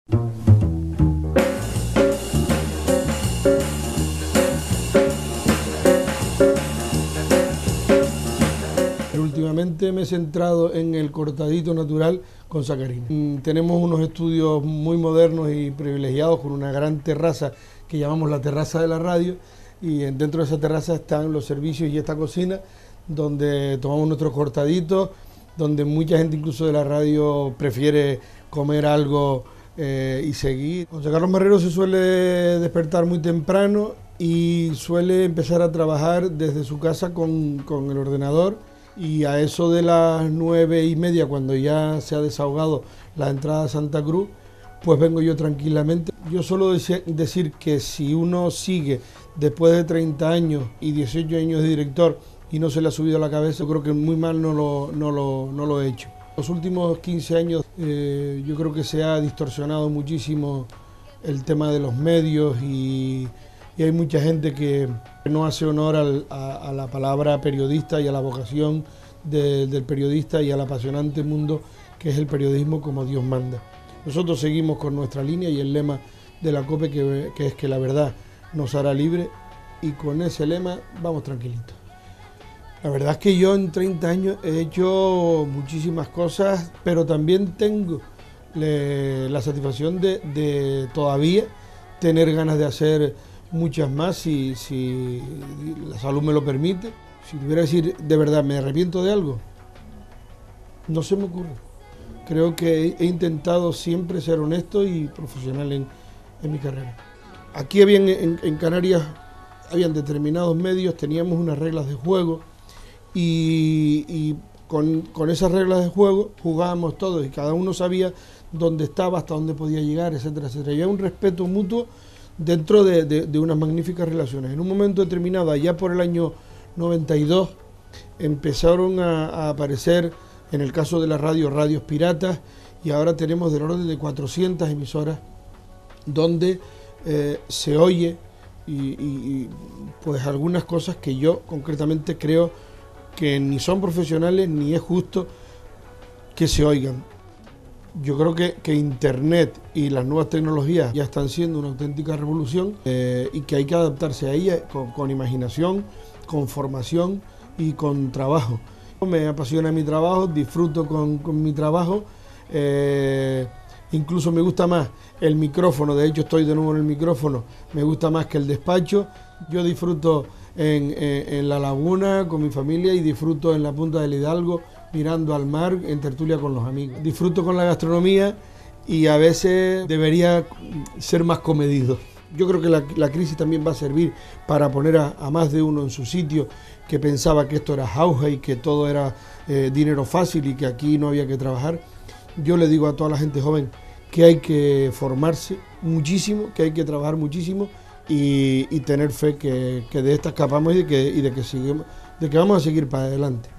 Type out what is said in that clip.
Últimamente me he centrado en el cortadito natural con sacarina. Tenemos unos estudios muy modernos y privilegiados con una gran terraza que llamamos la terraza de la radio, y dentro de esa terraza están los servicios y esta cocina donde tomamos nuestros cortaditos, donde mucha gente incluso de la radio prefiere comer algo y seguir. José Carlos Marrero se suele despertar muy temprano y suele empezar a trabajar desde su casa con el ordenador, y a eso de las 9:30, cuando ya se ha desahogado la entrada a Santa Cruz, pues vengo yo tranquilamente. Yo suelo decir que si uno sigue después de 30 años y 18 años de director y no se le ha subido a la cabeza, yo creo que muy mal no lo he hecho. Los últimos 15 años yo creo que se ha distorsionado muchísimo el tema de los medios, y hay mucha gente que no hace honor a la palabra periodista y a la vocación del periodista y al apasionante mundo que es el periodismo como Dios manda. Nosotros seguimos con nuestra línea y el lema de la COPE que es que la verdad nos hará libre, y con ese lema vamos tranquilitos. La verdad es que yo en 30 años he hecho muchísimas cosas, pero también tengo la satisfacción de todavía tener ganas de hacer muchas más si la salud me lo permite. Si tuviera que decir de verdad, ¿me arrepiento de algo? No se me ocurre. Creo que he intentado siempre ser honesto y profesional en mi carrera. Aquí en Canarias habían determinados medios, teníamos unas reglas de juego, y con esas reglas de juego jugábamos todos y cada uno sabía dónde estaba, hasta dónde podía llegar, etcétera, etcétera. Y había un respeto mutuo dentro de unas magníficas relaciones. En un momento determinado, allá por el año 92, empezaron a aparecer, en el caso de la radio, radios piratas, y ahora tenemos del orden de 400 emisoras donde se oye y pues algunas cosas que yo concretamente creo que ni son profesionales ni es justo que se oigan. Yo creo que Internet y las nuevas tecnologías ya están siendo una auténtica revolución, y que hay que adaptarse a ella con imaginación, con formación y con trabajo. Me apasiona mi trabajo, disfruto con mi trabajo, incluso me gusta más el micrófono, de hecho estoy de nuevo en el micrófono, me gusta más que el despacho. Yo disfruto en la laguna con mi familia y disfruto en la punta del Hidalgo mirando al mar en tertulia con los amigos. Disfruto con la gastronomía y a veces debería ser más comedido. Yo creo que la crisis también va a servir para poner a más de uno en su sitio, que pensaba que esto era jauja y que todo era dinero fácil y que aquí no había que trabajar. Yo le digo a toda la gente joven que hay que formarse muchísimo, que hay que trabajar muchísimo y tener fe que de esta escapamos y de que vamos a seguir para adelante.